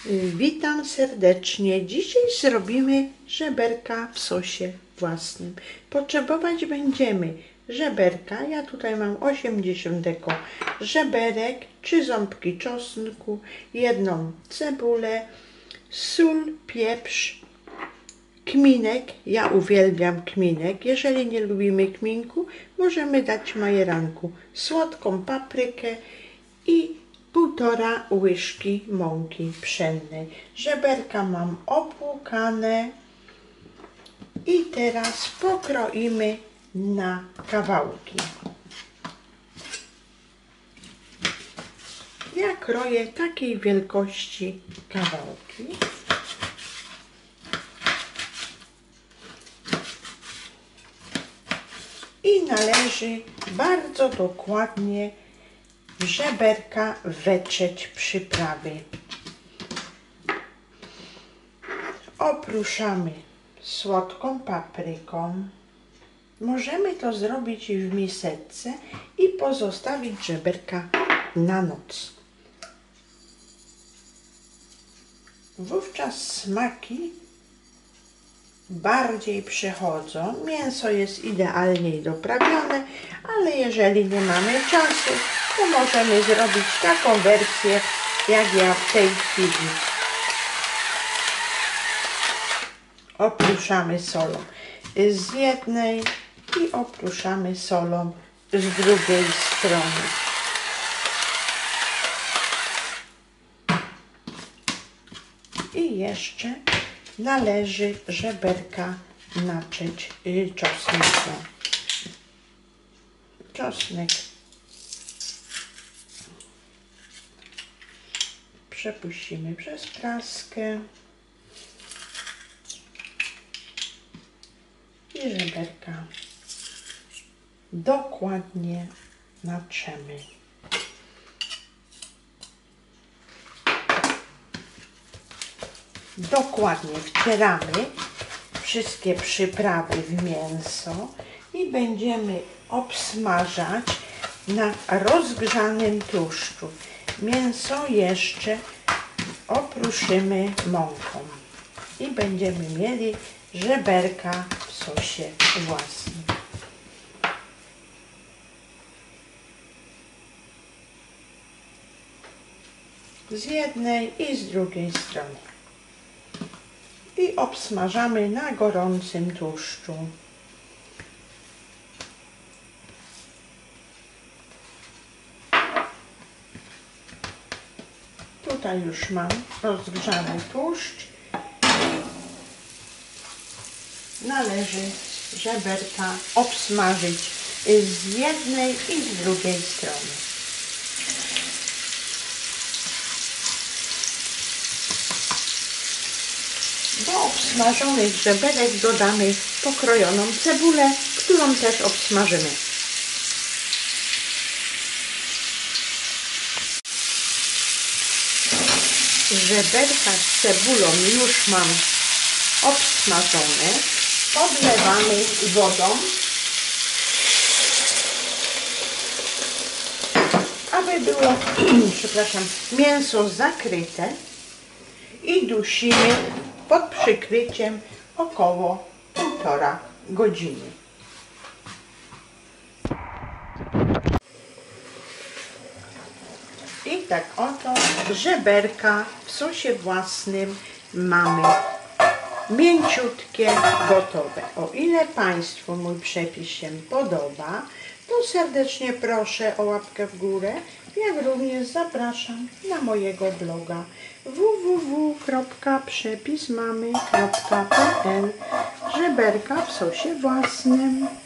Witam serdecznie. Dzisiaj zrobimy żeberka w sosie własnym. Potrzebować będziemy żeberka. Ja tutaj mam 80 żeberek, 3 ząbki czosnku, 1 cebulę, sól, pieprz, kminek. Ja uwielbiam kminek. Jeżeli nie lubimy kminku, możemy dać majeranku, słodką paprykę i 1,5 łyżki mąki pszennej. Żeberka mam opłukane i teraz pokroimy na kawałki. Ja kroję takiej wielkości kawałki. I należy bardzo dokładnie w żeberka wetrzeć przyprawy. Oprószamy słodką papryką. Możemy to zrobić w miseczce i pozostawić żeberka na noc. Wówczas smaki bardziej przechodzą. Mięso jest idealnie doprawione, ale jeżeli nie mamy czasu, to możemy zrobić taką wersję, jak ja w tej chwili. Oprószamy solą z jednej i oprószamy solą z drugiej strony. I jeszcze należy żeberka natrzeć czosnkiem. Czosnek przepuścimy przez praskę i żeberka dokładnie natrzemy. Dokładnie wcieramy wszystkie przyprawy w mięso i będziemy obsmażać na rozgrzanym tłuszczu. Mięso jeszcze opruszymy mąką i będziemy mieli żeberka w sosie własnym. Z jednej i z drugiej strony. I obsmażamy na gorącym tłuszczu. Tutaj już mam rozgrzany tłuszcz. Należy żeberka obsmażyć z jednej i z drugiej strony. Do obsmażonych żeberek dodamy pokrojoną cebulę, którą też obsmażymy. Żeberka z cebulą już mam obsmażone. Podlewamy wodą, aby było mięso zakryte i dusimy pod przykryciem około 1,5 godziny. I tak oto żeberka w sosie własnym mamy mięciutkie, gotowe. O ile Państwu mój przepis się podoba, to serdecznie proszę o łapkę w górę, jak również zapraszam na mojego bloga www.przepismamy.pl. Żeberka w sosie własnym.